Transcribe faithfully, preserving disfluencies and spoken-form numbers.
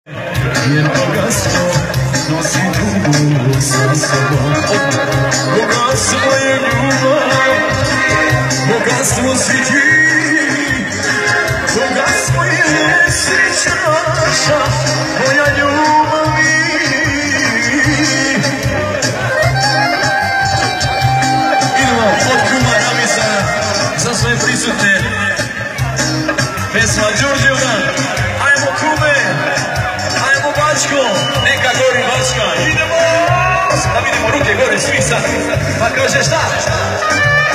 Jer bogatstvo nosi dugu sa sobom. Bogatstvo je ljubav, bogatstvo si ti, bogatstvo je sreća naša, moja ljubavi. Idemo od kuma Ramisa za sve prisutne. Pesma Đurđevna, ajmo kume, ajmo Bačko, neka gori Bačka, idemo! Da vidimo ruke gore svi sad, pa kaže šta?